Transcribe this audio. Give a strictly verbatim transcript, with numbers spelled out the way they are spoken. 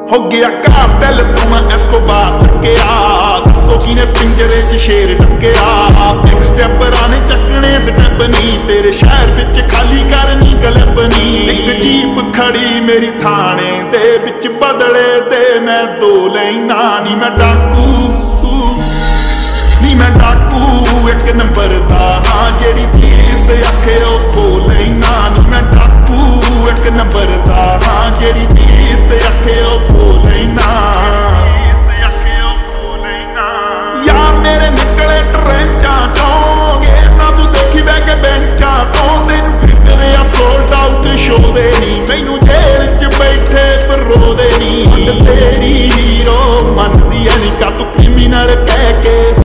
हो गया कार्टेल तो मैं एस्कोबार टक्केया, दसो किने पिंजरे च शेर टक्केया। बिग स्टेप राने चकने स्टेप नी, तेरे शहर विच खाली करनी क्लब नी। एक जीप खड़ी मेरी थाने दे विच बदले दे मैं दो लैना नी। मैं डाकू नी मैं डाकू एक नंबर दा हाँ, जेड़ी चीज आखे ओ खो लैना नी। मैं डाकू एक नंबर दा हाँ, जेड़ी चीज आखे ओ खो लैना। यार मेरे निकले ट्रेंचा चों, गेटा तू देखी बह के बेंचा तो, तेनू फिक्र आ सोल्ड आउट शो दे नी। मैनू जेल च बैठे पर रो दे नी। तेरी हीरो मनदी है नी का तू क्रिमिनल कह के।